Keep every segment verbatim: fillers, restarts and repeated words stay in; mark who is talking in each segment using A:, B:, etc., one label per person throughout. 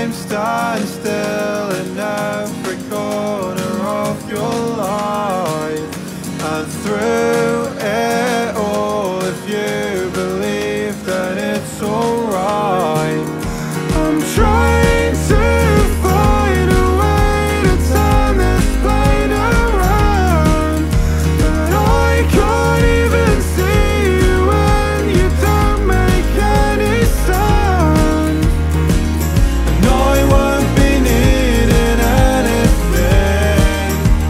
A: time stands still in every corner of your life. And through it all, if you believe that it's alright, I'm trying to find a way to turn this plane around, but I can't even see you when you don't make any sound. And I won't be needing anything,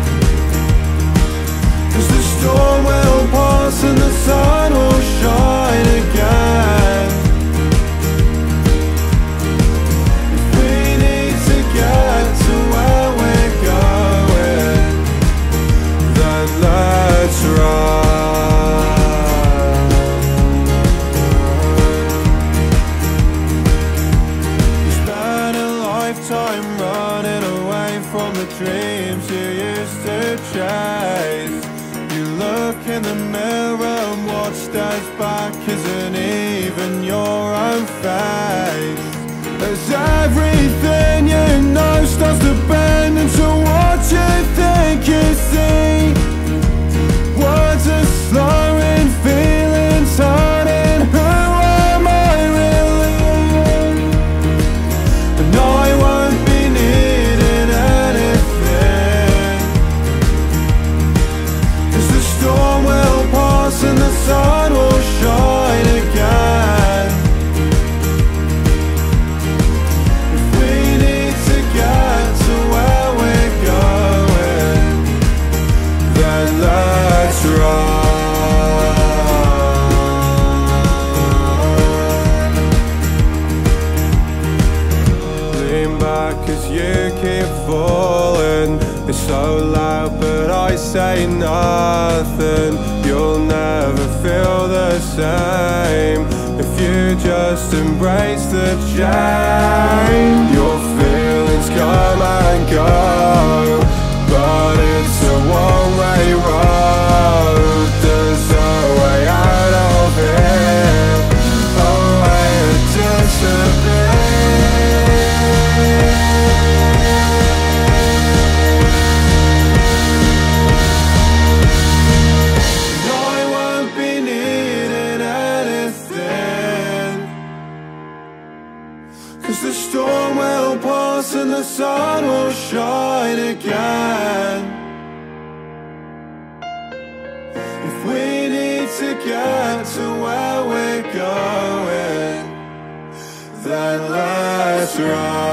A: 'cause the storm will pass and the sun will shine again. If we need to get to where we're going, then let's run. You spent a lifetime running away from the dreams you used to chase. You look in the mirror and what stares back isn't even your own face. As everything you know starts to bend into what you think you see. Words are slurring, feelings hurting. Who am I really? And I won't be needing anything, 'cause the storm will pass and the sun will shine again. If we need to get to where we're going, then let's run. Lean back as you keep falling. It's so loud but I say nothing. You'll never feel the same if you just embrace the change. Your feelings come and go, but it's a one-way road. There's a way out of here, a way to disappear. I won't be needing anything, 'cause the storm will pass and the sun will shine again. If we need to get to where we're going, then let's run.